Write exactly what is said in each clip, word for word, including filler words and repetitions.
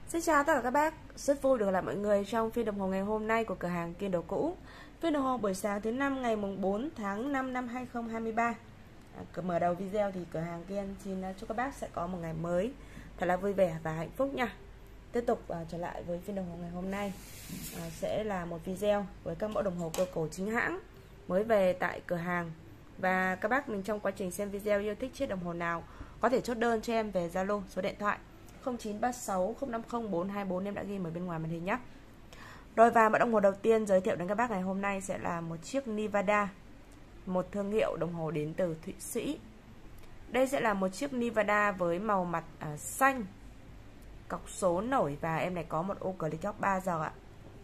Xin chào tất cả các bác, rất vui được gặp lại mọi người trong phiên đồng hồ ngày hôm nay của cửa hàng Kiên Đồ Cũ. Phiên đồng hồ buổi sáng thứ năm ngày bốn tháng năm năm hai nghìn không trăm hai mươi ba. À, mở đầu video thì cửa hàng Kiên xin chúc các bác sẽ có một ngày mới thật là vui vẻ và hạnh phúc nha. Tiếp tục uh, trở lại với phiên đồng hồ ngày hôm nay, uh, sẽ là một video với các mẫu đồng hồ cơ cổ chính hãng mới về tại cửa hàng. Và các bác mình trong quá trình xem video yêu thích chiếc đồng hồ nào có thể chốt đơn cho em về Zalo số điện thoại không chín ba sáu không năm không bốn hai bốn, em đã ghi ở bên ngoài màn hình nhé. Rồi, và mẫu đồng hồ đầu tiên giới thiệu đến các bác ngày hôm nay sẽ là một chiếc Nevada, một thương hiệu đồng hồ đến từ Thụy Sĩ. Đây sẽ là một chiếc Nevada với màu mặt à, xanh, cọc số nổi, và em này có một ô click góc ba giờ ạ.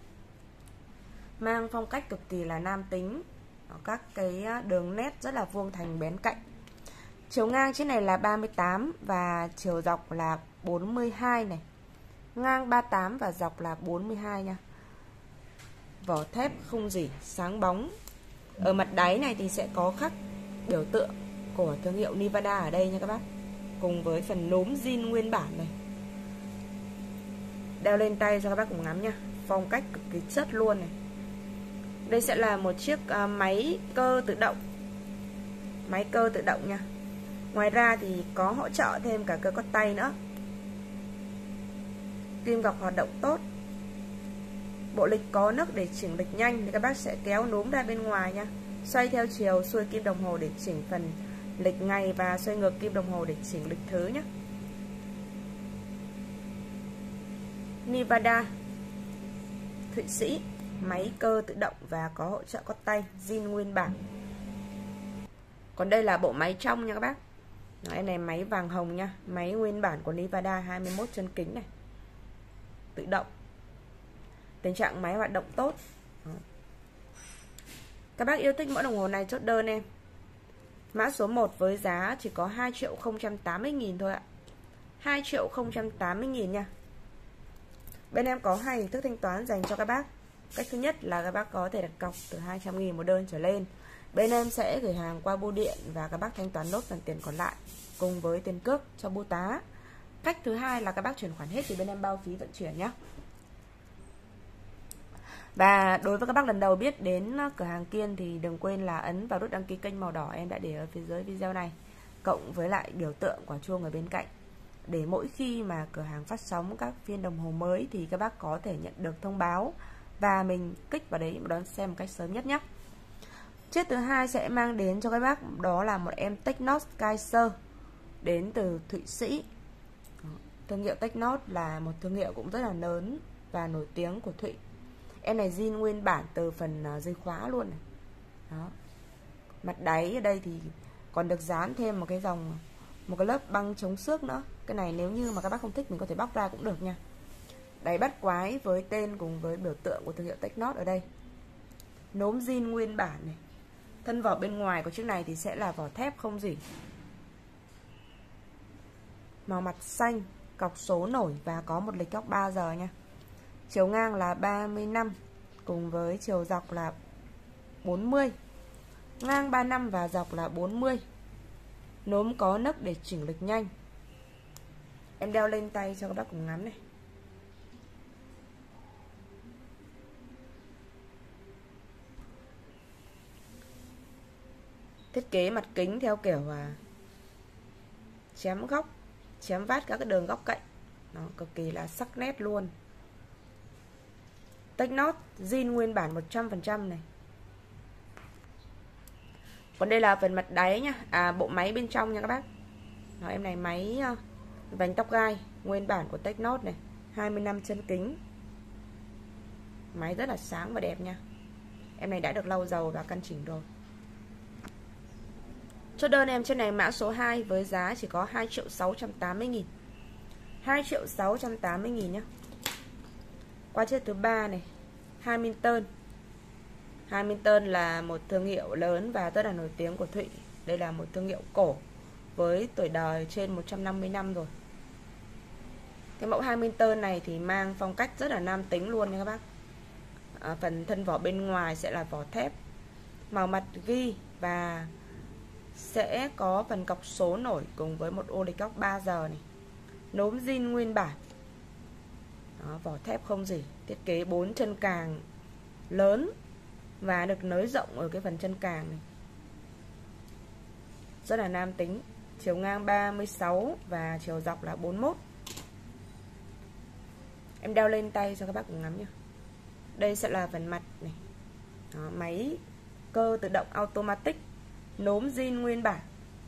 Mang phong cách cực kỳ là nam tính, các cái đường nét rất là vuông thành bén cạnh. Chiều ngang chiếc này là ba mươi tám và chiều dọc là bốn mươi hai này. Ngang ba mươi tám và dọc là bốn mươi hai nha. Vỏ thép không rỉ, sáng bóng. Ở mặt đáy này thì sẽ có khắc biểu tượng của thương hiệu Nevada ở đây nha các bác, cùng với phần núm zin nguyên bản này. Đeo lên tay cho các bác cùng ngắm nha. Phong cách cực kỳ chất luôn này. Đây sẽ là một chiếc uh, máy cơ tự động. Máy cơ tự động nha. Ngoài ra thì có hỗ trợ thêm cả cơ cốt tay nữa. Kim gọc hoạt động tốt. Bộ lịch có nấc để chỉnh lịch nhanh thì các bác sẽ kéo núm ra bên ngoài nha. Xoay theo chiều xuôi kim đồng hồ để chỉnh phần lịch ngày, và xoay ngược kim đồng hồ để chỉnh lịch thứ nhé. Nevada, Thụy Sĩ, máy cơ tự động và có hỗ trợ cốt tay, zin nguyên bản. Còn đây là bộ máy trong nha các bác. Đây này, máy vàng hồng nha, máy nguyên bản của Nevada, hai mươi mốt chân kính này, tự động. Tình trạng máy hoạt động tốt. Các bác yêu thích mẫu đồng hồ này chốt đơn em. Mã số một với giá chỉ có hai triệu không trăm tám mươi nghìn thôi ạ. hai triệu không trăm tám mươi nghìn nha. Bên em có hai hình thức thanh toán dành cho các bác. Cách thứ nhất là các bác có thể đặt cọc từ hai trăm nghìn một đơn trở lên. Bên em sẽ gửi hàng qua bưu điện và các bác thanh toán nốt phần tiền còn lại cùng với tiền cước cho bưu tá. Cách thứ hai là các bác chuyển khoản hết thì bên em bao phí vận chuyển nhé. Và đối với các bác lần đầu biết đến cửa hàng Kiên thì đừng quên là ấn vào nút đăng ký kênh màu đỏ em đã để ở phía dưới video này, cộng với lại biểu tượng quả chuông ở bên cạnh, để mỗi khi mà cửa hàng phát sóng các phiên đồng hồ mới thì các bác có thể nhận được thông báo và mình kích vào đấy đón xem một cách sớm nhất nhé. Chiếc thứ hai sẽ mang đến cho các bác đó là một em Technos Kaiser đến từ Thụy Sĩ. Thương hiệu Technos là một thương hiệu cũng rất là lớn và nổi tiếng của Thụy. Em này zin nguyên bản từ phần dây khóa luôn này. Đó. Mặt đáy ở đây thì còn được dán thêm một cái dòng, một cái lớp băng chống xước nữa. Cái này nếu như mà các bác không thích mình có thể bóc ra cũng được nha. Đáy bắt quái với tên cùng với biểu tượng của thương hiệu Technos ở đây. Nốm zin nguyên bản này. Thân vỏ bên ngoài của chiếc này thì sẽ là vỏ thép không rỉ. Màu mặt xanh, cọc số nổi và có một lịch góc ba giờ nha. Chiều ngang là ba mươi lăm cùng với chiều dọc là bốn mươi. Ngang ba mươi lăm và dọc là bốn mươi. Nốm có nấc để chỉnh lịch nhanh. Em đeo lên tay cho các bác cùng ngắm này. Thiết kế mặt kính theo kiểu à, chém góc, chém vát các cái đường góc cạnh. Nó cực kỳ là sắc nét luôn. Technos zin nguyên bản một trăm phần trăm này. Còn đây là phần mặt đáy nha, à bộ máy bên trong nha các bác. Đó, em này máy uh, vành tóc gai nguyên bản của Technos này, hai mươi lăm chân kính. Máy rất là sáng và đẹp nha. Em này đã được lau dầu và căn chỉnh rồi. Chốt đơn em trên này mã số hai với giá chỉ có hai triệu sáu trăm tám mươi nghìn. hai triệu sáu trăm tám mươi nghìn nhé. Qua chiếc thứ ba này, Hamilton. Hamilton là một thương hiệu lớn và rất là nổi tiếng của Thụy. Đây là một thương hiệu cổ với tuổi đời trên một trăm năm mươi năm rồi. Cái mẫu Hamilton này thì mang phong cách rất là nam tính luôn nha các bác. À, phần thân vỏ bên ngoài sẽ là vỏ thép, màu mặt ghi và sẽ có phần cọc số nổi cùng với một ô lịch góc ba giờ này. Nốm zin nguyên bản. Đó, vỏ thép không rỉ, thiết kế bốn chân càng lớn và được nới rộng ở cái phần chân càng này. Rất là nam tính. Chiều ngang ba mươi sáu và chiều dọc là bốn mươi mốt. Em đeo lên tay cho các bác cùng ngắm nhé. Đây sẽ là phần mặt này. Đó, máy cơ tự động automatic, nốm zin nguyên bản.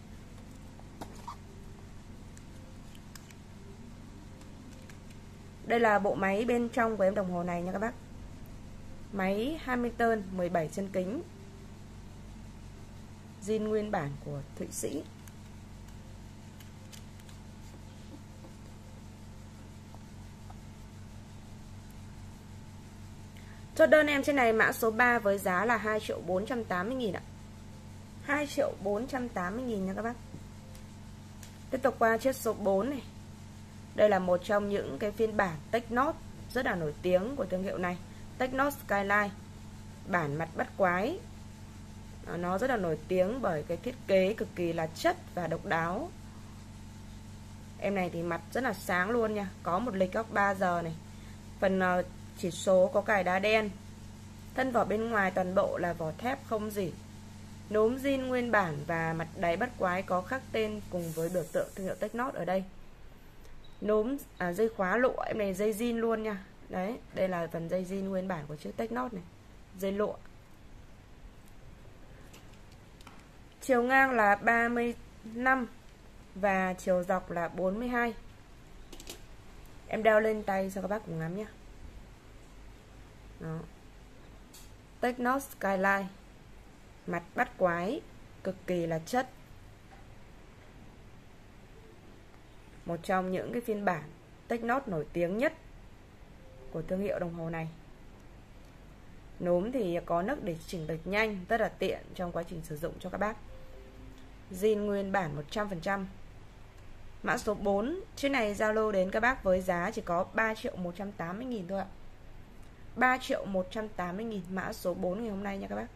Đây là bộ máy bên trong của em đồng hồ này nha các bác. Máy Hamilton mười bảy chân kính, zin nguyên bản của Thụy Sĩ. Chốt đơn em trên này mã số ba với giá là hai triệu bốn trăm tám mươi nghìn ạ. hai triệu bốn trăm tám mươi nghìn nha các bác. Tiếp tục qua chiếc số bốn này. Đây là một trong những cái phiên bản Technos rất là nổi tiếng của thương hiệu này, Technos Skyline. Bản mặt bắt quái. Nó rất là nổi tiếng bởi cái thiết kế cực kỳ là chất và độc đáo. Em này thì mặt rất là sáng luôn nha. Có một lịch góc ba giờ này. Phần chỉ số có cài đá đen. Thân vỏ bên ngoài toàn bộ là vỏ thép không rỉ, nốm zin nguyên bản và mặt đáy bắt quái có khắc tên cùng với biểu tượng thương hiệu Technos ở đây. Nốm à, dây khóa lụa, em này dây zin luôn nha. Đấy, đây là phần dây zin nguyên bản của chiếc Technos này, dây lụa. Chiều ngang là ba mươi lăm và chiều dọc là bốn mươi hai. Em đeo lên tay cho các bác cùng ngắm nhé. Đó. Technos Skyline, mặt bắt quái, cực kỳ là chất. Một trong những cái phiên bản Technos nổi tiếng nhất của thương hiệu đồng hồ này. Nốm thì có nấc để chỉnh lệch nhanh, rất là tiện trong quá trình sử dụng cho các bác. Zin nguyên bản một trăm phần trăm. Mã số bốn, chiếc này giao lưu đến các bác với giá chỉ có ba triệu một trăm tám mươi nghìn thôi ạ. ba triệu một trăm tám mươi nghìn mã số bốn ngày hôm nay nha các bác.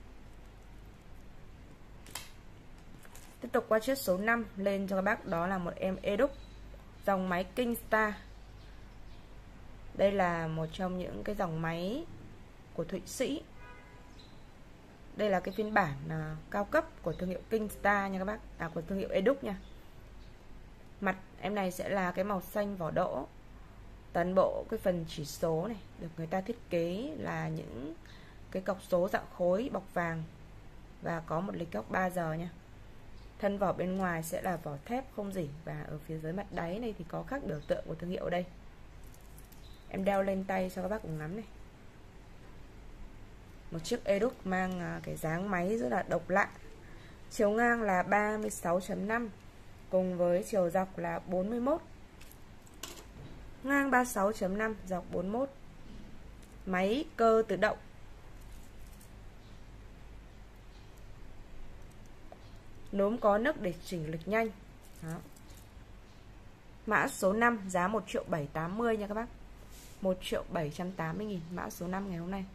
Tiếp tục qua chiếc số năm lên cho các bác, đó là một em Educ dòng máy Kingstar. Đây là một trong những cái dòng máy của Thụy Sĩ. Đây là cái phiên bản uh, cao cấp của thương hiệu Kingstar nha các bác, à của thương hiệu Educ nha. Mặt em này sẽ là cái màu xanh vỏ đỗ. Toàn bộ cái phần chỉ số này được người ta thiết kế là những cái cọc số dạng khối bọc vàng và có một lịch góc ba giờ nha. Thân vỏ bên ngoài sẽ là vỏ thép không rỉ và ở phía dưới mặt đáy này thì có khắc biểu tượng của thương hiệu ở đây. Em đeo lên tay cho các bác cùng ngắm này. Một chiếc Educ mang cái dáng máy rất là độc lạ. Chiều ngang là ba mươi sáu chấm năm cùng với chiều dọc là bốn mươi mốt. Ngang ba mươi sáu chấm năm, dọc bốn mươi mốt. Máy cơ tự động. Nốm có nấc để chỉnh lịch nhanh. Đó. Mã số năm giá một triệu bảy trăm tám mươi nha các bác. một triệu bảy trăm tám mươi nghìn mã số năm ngày hôm nay.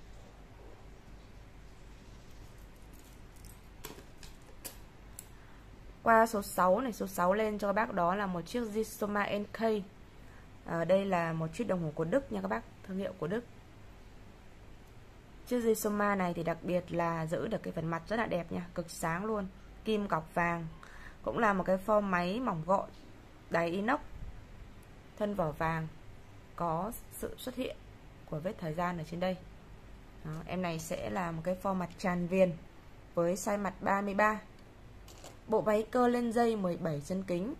Qua số sáu này, số sáu lên cho các bác, đó là một chiếc Gisoma en ca. À, đây là một chiếc đồng hồ của Đức nha các bác, thương hiệu của Đức. Chiếc Gisoma này thì đặc biệt là giữ được cái phần mặt rất là đẹp nha, cực sáng luôn, kim cọc vàng. Cũng là một cái form máy mỏng gọn, đáy inox, thân vỏ vàng, có sự xuất hiện của vết thời gian ở trên đây. Đó, em này sẽ là một cái form mặt tràn viền với size mặt ba mươi ba. Bộ máy cơ lên dây mười bảy chân kính.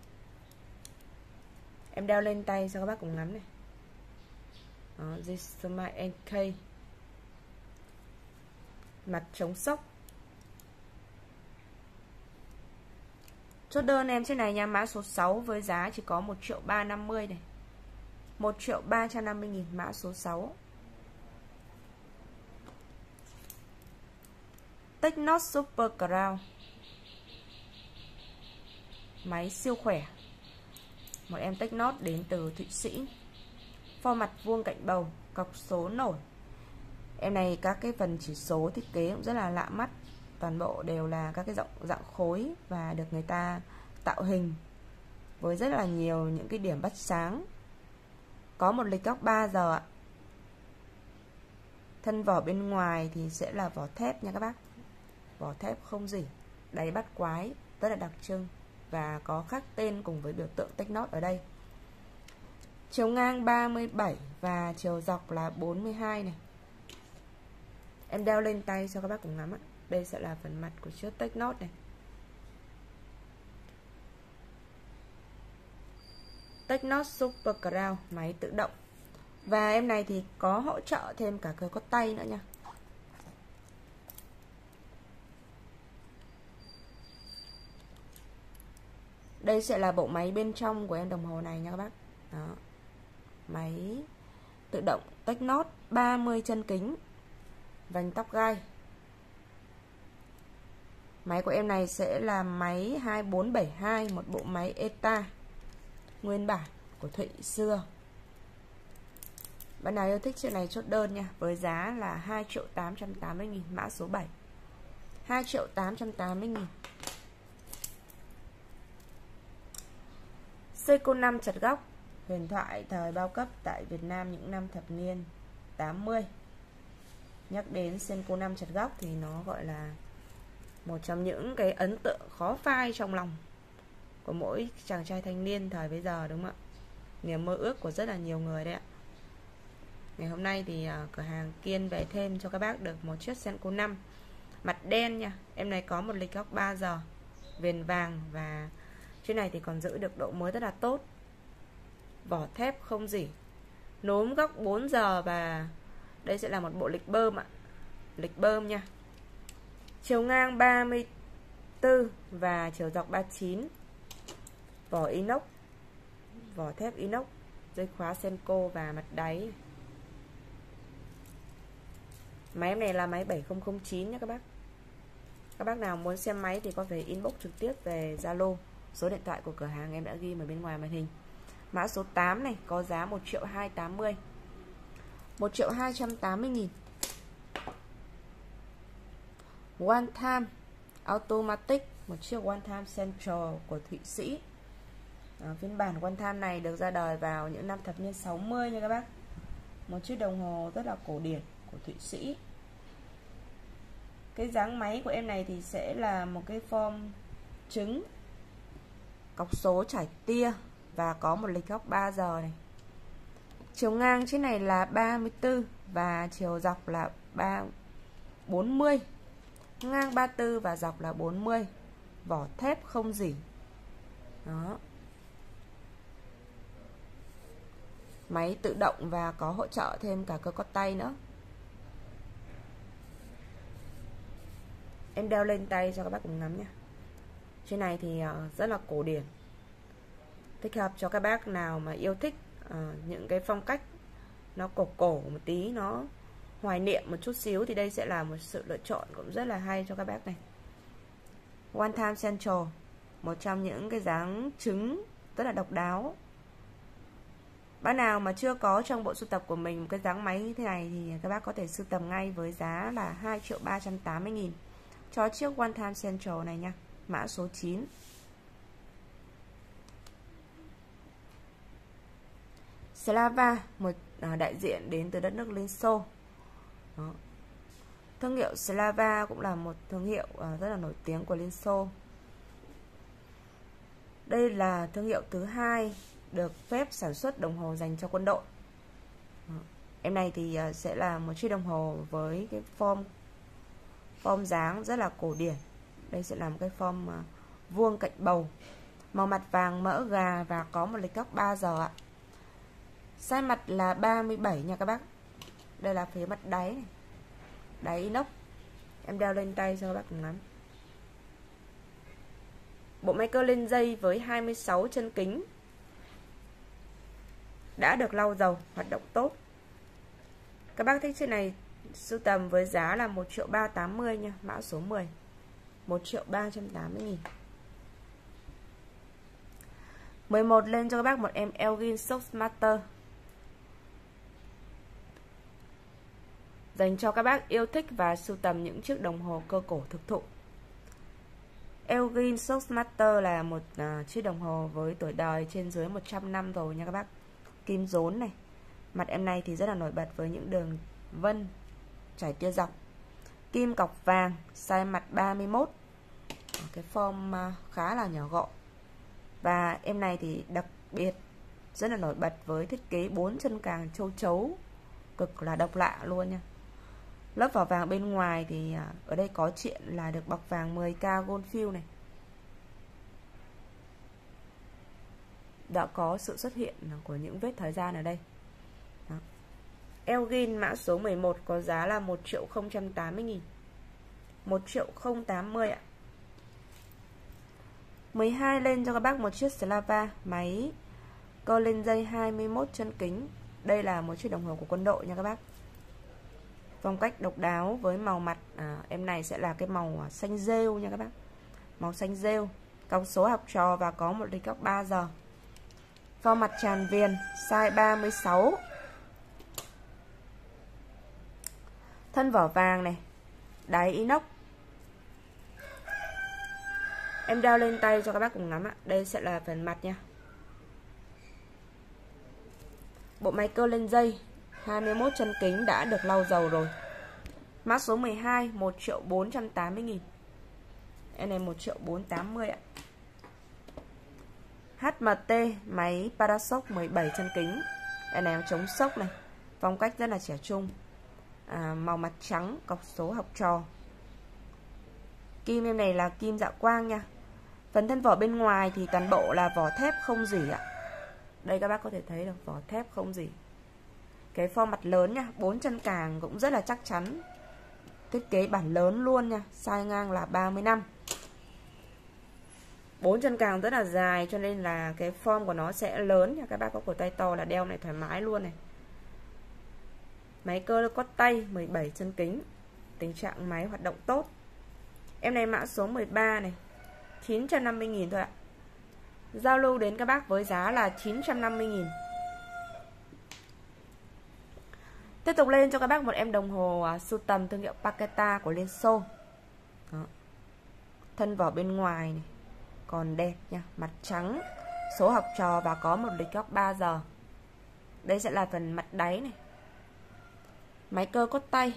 Em đeo lên tay cho các bác cùng ngắm này. Đó, Gisoma en ca. Mặt chống sốc. Chốt đơn em trên này nha, mã số sáu với giá chỉ có một triệu ba trăm năm mươi này. một triệu ba trăm năm mươi nghìn mã số sáu. Technos Super Crown. Máy siêu khỏe. Một em Technos đến từ Thụy Sĩ. Form mặt vuông cạnh bầu, cọc số nổi. Em này các cái phần chỉ số thiết kế cũng rất là lạ mắt. Toàn bộ đều là các cái dạng, dạng khối và được người ta tạo hình với rất là nhiều những cái điểm bắt sáng. Có một lịch góc ba giờ ạ. Thân vỏ bên ngoài thì sẽ là vỏ thép nha các bác. Vỏ thép không rỉ, đáy bắt quái rất là đặc trưng và có khắc tên cùng với biểu tượng Technot ở đây. Chiều ngang ba mươi bảy và chiều dọc là bốn mươi hai này. Em đeo lên tay cho các bác cùng ngắm ạ. Đây sẽ là phần mặt của chiếc Technot này. Technot Super Crown, máy tự động. Và em này thì có hỗ trợ thêm cả cờ có tay nữa nha. Đây sẽ là bộ máy bên trong của em đồng hồ này nha các bác. Đó. Máy tự động Technot ba mươi chân kính, vành tóc gai. Máy của em này sẽ là máy hai bốn bảy hai, một bộ máy e tê a nguyên bản của Thụy xưa. Bạn nào yêu thích chiếc này chốt đơn nha, với giá là hai triệu tám trăm tám mươi nghìn, mã số bảy. hai triệu tám trăm tám mươi nghìn. Seiko năm chặt góc, huyền thoại thời bao cấp tại Việt Nam những năm thập niên tám mươi. Nhắc đến Seiko năm chặt góc thì nó gọi là một trong những cái ấn tượng khó phai trong lòng của mỗi chàng trai thanh niên thời bấy giờ, đúng không ạ? Niềm mơ ước của rất là nhiều người đấy ạ. Ngày hôm nay thì uh, cửa hàng Kiên về thêm cho các bác được một chiếc Seiko năm mặt đen nha. Em này có một lịch góc ba giờ, viền vàng, và chiếc này thì còn giữ được độ mới rất là tốt. Vỏ thép không rỉ, nốm góc bốn giờ, và đây sẽ là một bộ lịch bơm ạ. Lịch bơm nha. Chiều ngang ba mươi tư và chiều dọc ba mươi chín. Vỏ inox, vỏ thép inox, dây khóa Senko và mặt đáy. Máy em này là máy bảy không không chín nhé các bác. Các bác nào muốn xem máy thì có thể inbox trực tiếp về Zalo. Số điện thoại của cửa hàng em đã ghi ở bên ngoài màn hình. Mã số tám này có giá một triệu hai trăm tám mươi. một triệu hai trăm tám mươi nghìn. One Time Automatic, một chiếc One Time Central của Thụy Sĩ. À, phiên bản One Time này được ra đời vào những năm thập niên sáu mươi nha các bác. Một chiếc đồng hồ rất là cổ điển của Thụy Sĩ. Cái dáng máy của em này thì sẽ là một cái form trứng, cọc số trải tia và có một lịch góc ba giờ này. Chiều ngang chiếc này là ba mươi tư và chiều dọc là bốn mươi. Ngang ba mươi tư và dọc là bốn mươi. Vỏ thép không rỉ. Đó. Máy tự động và có hỗ trợ thêm cả cơ có tay nữa. Em đeo lên tay cho các bác cùng ngắm nha. Chiếc này thì rất là cổ điển, thích hợp cho các bác nào mà yêu thích uh, những cái phong cách nó cổ cổ một tí, nó hoài niệm một chút xíu, thì đây sẽ là một sự lựa chọn cũng rất là hay cho các bác này. One Time Central, một trong những cái dáng trứng rất là độc đáo. Bác nào mà chưa có trong bộ sưu tập của mình một cái dáng máy như thế này thì các bác có thể sưu tầm ngay với giá là hai triệu ba trăm tám mươi nghìn cho chiếc One Time Central này nha. Mã số chín. Slava, một đại diện đến từ đất nước Liên Xô. Đó. Thương hiệu Slava cũng là một thương hiệu rất là nổi tiếng của Liên Xô. Đây là thương hiệu thứ hai được phép sản xuất đồng hồ dành cho quân đội. Đó. Em này thì sẽ là một chiếc đồng hồ với cái form form dáng rất là cổ điển. Đây sẽ là một cái form vuông cạnh bầu, màu mặt vàng mỡ gà và có một lịch góc ba giờ ạ. Size mặt là ba mươi bảy nha các bác. Đây là phía mặt đáy này. Đáy inox. Em đeo lên tay cho các bác cùng ngắm. Bộ máy cơ lên dây với hai mươi sáu chân kính, đã được lau dầu, hoạt động tốt. Các bác thích chiếc này sưu tầm với giá là một triệu ba trăm tám mươi nha, mã số mười. một triệu ba trăm tám mươi nghìn. mười một lên cho các bác một em Elgin Shockmaster, dành cho các bác yêu thích và sưu tầm những chiếc đồng hồ cơ cổ thực thụ. Elgin Shockmaster là một uh, chiếc đồng hồ với tuổi đời trên dưới một trăm năm rồi nha các bác. Kim rốn này, Mặt em này thì rất là nổi bật với những đường vân chảy tia dọc. Kim cọc vàng, size mặt ba mươi mốt. Cái form khá là nhỏ gọn. Và em này thì đặc biệt rất là nổi bật với thiết kế bốn chân càng châu chấu, cực là độc lạ luôn nha. Lớp vỏ vàng bên ngoài thì ở đây có chuyện là được bọc vàng mười K gold fill này. Đã có sự xuất hiện của những vết thời gian ở đây. Đó. Elgin mã số mười một có giá là một triệu không trăm tám mươi nghìn. một triệu không trăm tám mươi ạ. mười hai lên cho các bác một chiếc Slava máy cơ lên dây hai mươi mốt chân kính. Đây là một chiếc đồng hồ của quân đội nha các bác. Phong cách độc đáo với màu mặt à, em này sẽ là cái màu xanh rêu nha các bác. Màu xanh rêu, cọc số học trò và có một lịch cọc ba giờ. Form mặt tràn viền, size ba mươi sáu. Thân vỏ vàng này, đáy inox. Em đeo lên tay cho các bác cùng ngắm ạ. Đây sẽ là phần mặt nha. Bộ máy cơ lên dây hai mươi mốt chân kính đã được lau dầu rồi. Mã số mười hai một triệu bốn trăm tám mươi nghìn. Em này một triệu bốn trăm tám mươi ạ. hát em tê máy Parasok mười bảy chân kính. Em này chống sốc này. Phong cách rất là trẻ trung. À, màu mặt trắng, cọc số học trò. Kim em này là kim dạ quang nha. Phần thân vỏ bên ngoài thì toàn bộ là vỏ thép không rỉ ạ. Đây các bác có thể thấy được vỏ thép không rỉ. Cái form mặt lớn nha, bốn chân càng cũng rất là chắc chắn. Thiết kế bản lớn luôn nha, size ngang là ba mươi lăm. Bốn chân càng rất là dài cho nên là cái form của nó sẽ lớn nha. Các bác có cổ tay to là đeo này thoải mái luôn này. Máy cơ có tay mười bảy chân kính. Tình trạng máy hoạt động tốt. Em này mã số mười ba này, chín trăm năm mươi nghìn thôi ạ. Giao lưu đến các bác với giá là chín trăm năm mươi nghìn. Tiếp tục lên cho các bác một em đồng hồ uh, sưu tầm thương hiệu Paketa của Liên Xô. Đó. Thân vỏ bên ngoài này còn đẹp nha, mặt trắng, số học trò và có một lịch góc ba giờ. Đây sẽ là phần mặt đáy này. Máy cơ cốt tay.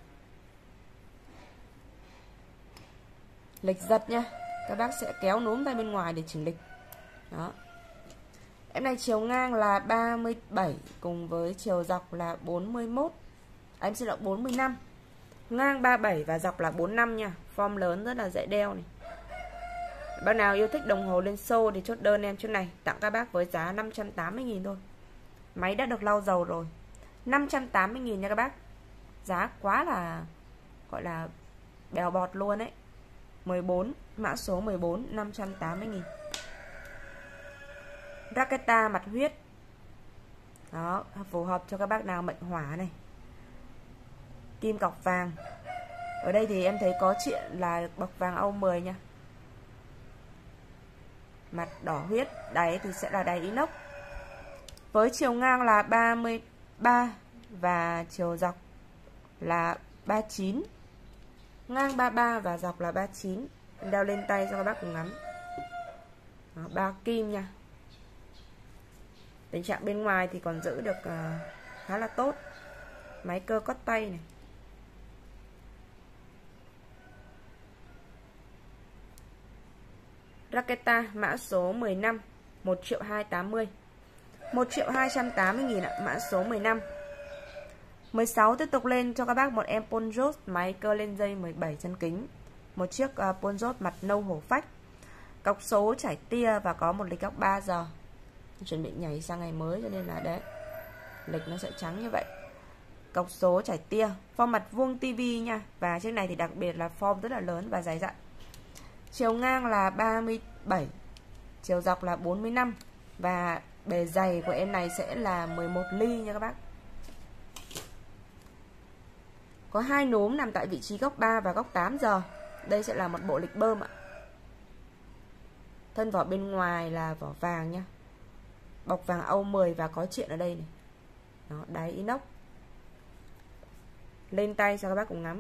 Lịch giật nha. Các bác sẽ kéo núm tay bên ngoài để chỉnh lịch. Đó. Em này chiều ngang là ba mươi bảy cùng với chiều dọc là bốn mươi mốt. À, em xin lỗi bốn mươi lăm. Ngang ba mươi bảy và dọc là bốn mươi lăm nha. Form lớn rất là dễ đeo này. Bác nào yêu thích đồng hồ Liên Xô thì chốt đơn em chỗ này, tặng các bác với giá năm trăm tám mươi nghìn thôi. Máy đã được lau dầu rồi. năm trăm tám mươi nghìn nha các bác. Giá quá là gọi là bèo bọt luôn đấy. mười bốn, mã số mười bốn, năm trăm tám mươi nghìn. Raketa mặt huyết. Đó, phù hợp cho các bác nào mệnh hỏa này. Kim cọc vàng. Ở đây thì em thấy có chuyện là bọc vàng Âu mười nha. Mặt đỏ huyết, đáy thì sẽ là đáy inox. Với chiều ngang là ba mươi ba và chiều dọc là ba mươi chín. Ngang ba mươi ba và dọc là ba mươi chín. Đeo lên tay cho các bác cùng ngắm. Đó, ba kim nha. Tình trạng bên ngoài thì còn giữ được uh, khá là tốt. Máy cơ cốt tay này. Raketa mã số mười lăm, một triệu hai trăm tám mươi. một triệu hai trăm tám mươi nghìn ạ, mã số mười lăm. mười sáu tiếp tục lên cho các bác một em Ponjot máy cơ lên dây mười bảy chân kính. Một chiếc uh, Ponjot mặt nâu hổ phách. Cọc số chảy tia và có một lịch góc ba giờ. Chuẩn bị nhảy sang ngày mới cho nên là đấy, lịch nó sẽ trắng như vậy. Cọc số chảy tia, form mặt vuông tivi nha. Và chiếc này thì đặc biệt là form rất là lớn và dày dặn. Chiều ngang là ba mươi bảy, chiều dọc là bốn mươi lăm. Và bề dày của em này sẽ là mười một ly nha các bác. Có hai núm nằm tại vị trí góc ba và góc tám giờ. Đây sẽ là một bộ lịch bơm ạ. Thân vỏ bên ngoài là vỏ vàng nha. Bọc vàng Âu mười và có chuyện ở đây này. Đó, đáy inox. Lên tay cho các bác cùng ngắm.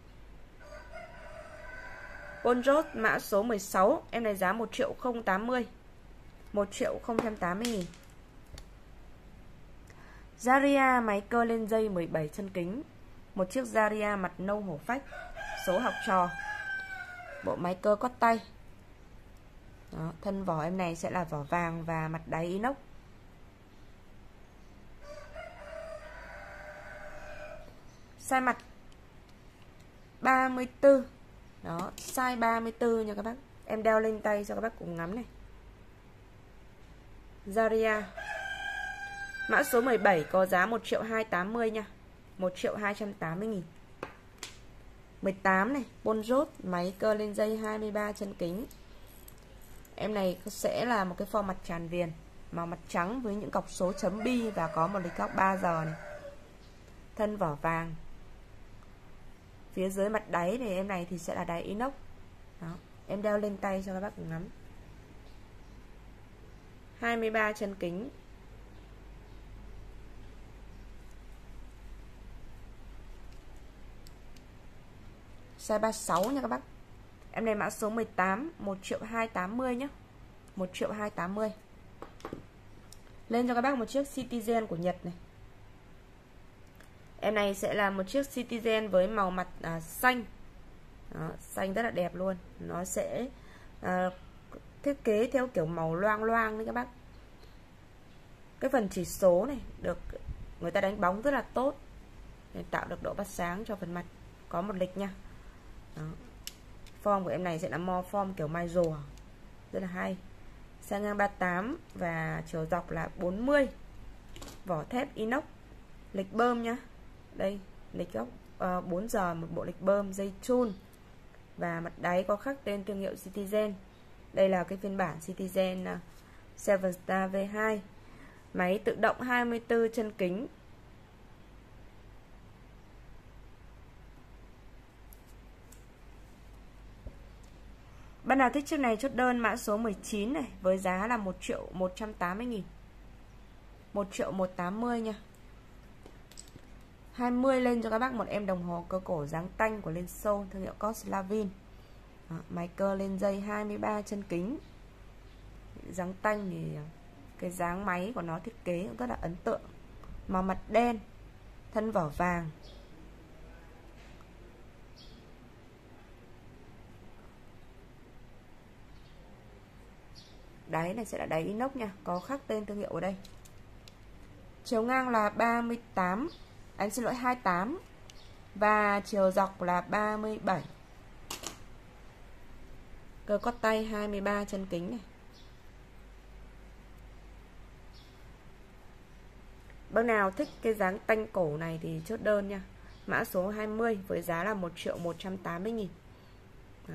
Ponjot mã số mười sáu, em này giá một triệu không trăm tám mươi. một triệu không trăm tám mươi nghìn. Zarya máy cơ lên dây mười bảy chân kính. Một chiếc Zarya mặt nâu hổ phách, số học trò. Bộ máy cơ cót tay. Đó, thân vỏ em này sẽ là vỏ vàng và mặt đáy inox. Size mặt ba mươi tư. Đó, size ba mươi tư nha các bác. Em đeo lên tay cho các bác cùng ngắm này. Zarya. Mã số mười bảy có giá một triệu hai trăm tám mươi nha. một triệu hai trăm tám mươi nghìn. mười tám này, Bonjot máy cơ lên dây hai mươi ba chân kính. Em này sẽ là một cái form mặt tràn viền, màu mặt trắng với những cọc số chấm bi và có một lịch góc ba giờ này. Thân vỏ vàng. Phía dưới mặt đáy thì em này thì sẽ là đáy inox. Đó, em đeo lên tay cho các bác cùng ngắm. hai mươi ba chân kính. Size ba mươi sáu nha các bác. Em này mã số mười tám, một triệu hai trăm tám mươi nhé. một triệu hai trăm tám mươi. Lên cho các bác một chiếc Citizen của Nhật này. Em này sẽ là một chiếc Citizen với màu mặt à, xanh. Đó, xanh rất là đẹp luôn. Nó sẽ à, thiết kế theo kiểu màu loang loang đấy các bác. Cái phần chỉ số này được người ta đánh bóng rất là tốt để tạo được độ bắt sáng cho phần mặt. Có một lịch nha. Đó. Form của em này sẽ là mo form kiểu mai rùa, rất là hay. Sang ngang ba mươi tám và chiều dọc là bốn mươi. Vỏ thép inox. Lịch bơm nhá. Đây, lịch góc uh, bốn giờ một bộ lịch bơm, dây chun. Và mặt đáy có khắc tên thương hiệu Citizen. Đây là cái phiên bản Citizen uh, bảy Star V hai. Máy tự động hai mươi tư chân kính. Bạn nào thích chiếc này chốt đơn mã số mười chín này với giá là một triệu một trăm tám mươi nghìn. một triệu một trăm tám mươi nha. hai mươi lên cho các bác một em đồng hồ cơ cổ dáng tanh của Liên Xô thương hiệu Koslavin. Đó, máy cơ lên dây hai mươi ba chân kính. Dáng tanh thì cái dáng máy của nó thiết kế cũng rất là ấn tượng. Màu mặt đen, thân vỏ vàng. Đáy này sẽ là đáy inox nha, có khắc tên thương hiệu ở đây. Chiều ngang là ba mươi tám, anh xin lỗi hai mươi tám và chiều dọc là ba mươi bảy. Cơ cót tay hai mươi ba chân kính này. Bác nào thích cái dáng tanh cổ này thì chốt đơn nha. Mã số hai mươi với giá là một triệu một trăm tám mươi nghìn. Đó.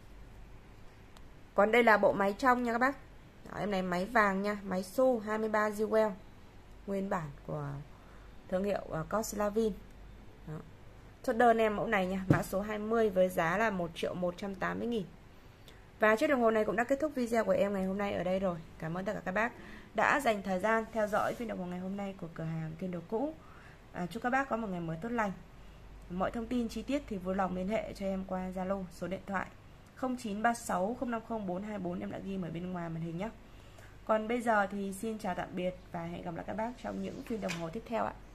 Còn đây là bộ máy trong nha các bác. Đó, em này máy vàng nha, máy xu hai mươi ba Jewel. Nguyên bản của thương hiệu uh, Koslavin. Đó. Chốt đơn em mẫu này nha, mã số hai mươi với giá là một triệu một trăm tám mươi nghìn. Và chiếc đồng hồ này cũng đã kết thúc video của em ngày hôm nay ở đây rồi. Cảm ơn tất cả các bác đã dành thời gian theo dõi phiên đồng hồ ngày hôm nay của cửa hàng Kiên Đồ Cũ. À, chúc các bác có một ngày mới tốt lành. Mọi thông tin chi tiết thì vui lòng liên hệ cho em qua Zalo, số điện thoại không chín ba sáu không năm không bốn hai bốn em đã ghi ở bên ngoài màn hình nhé. Còn bây giờ thì xin chào tạm biệt và hẹn gặp lại các bác trong những phiên đồng hồ tiếp theo ạ.